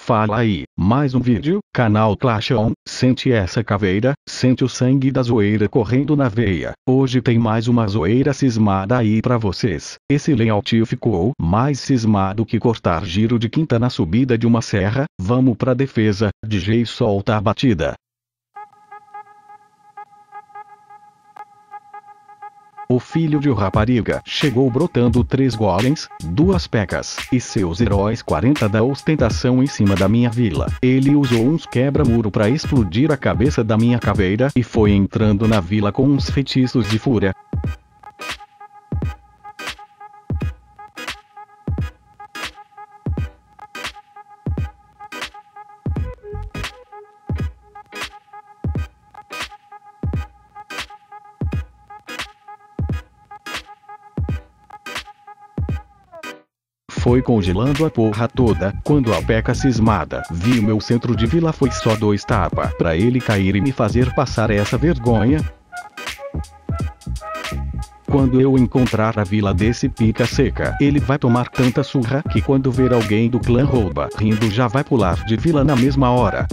Fala aí, mais um vídeo, canal Clash On. Sente essa caveira, sente o sangue da zoeira correndo na veia. Hoje tem mais uma zoeira cismada aí pra vocês. Esse layout ficou mais cismado que cortar giro de quinta na subida de uma serra. Vamos pra defesa, DJ solta a batida. O filho de rapariga chegou brotando 3 golems, 2 pecas, e seus heróis 40 da ostentação em cima da minha vila. Ele usou uns quebra-muro pra explodir a cabeça da minha caveira e foi entrando na vila com uns feitiços de fúria. Foi congelando a porra toda, quando a peca cismada viu meu centro de vila foi só 2 tapas pra ele cair e me fazer passar essa vergonha. Quando eu encontrar a vila desse pica seca, ele vai tomar tanta surra que quando ver alguém do clã rouba rindo já vai pular de vila na mesma hora.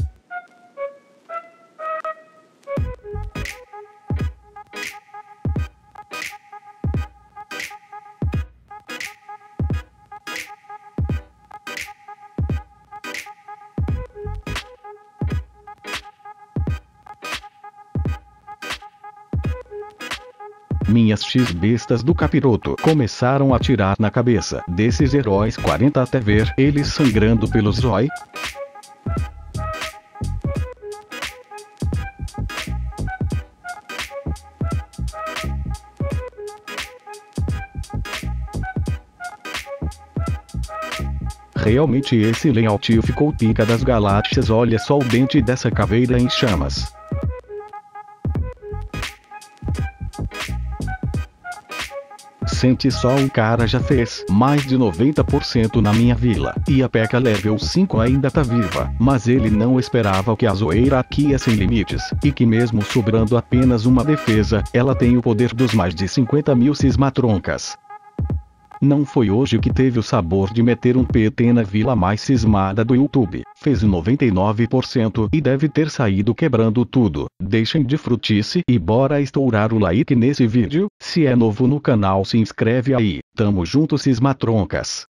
Minhas x-bestas do capiroto começaram a atirar na cabeça desses heróis 40 até ver eles sangrando pelos zói. Realmente esse layout ficou pica das galáxias. Olha só o dente dessa caveira em chamas. Sente só, o cara já fez mais de 90% na minha vila, e a P.E.K.K.A level 5 ainda tá viva, mas ele não esperava que a zoeira aqui é sem limites, e que mesmo sobrando apenas uma defesa, ela tem o poder dos mais de 50 mil cismatroncas. Não foi hoje que teve o sabor de meter um PT na vila mais cismada do YouTube. Fez 99% e deve ter saído quebrando tudo. Deixem de frutice e bora estourar o like nesse vídeo. Se é novo no canal, se inscreve aí. Tamo junto, cismatroncas.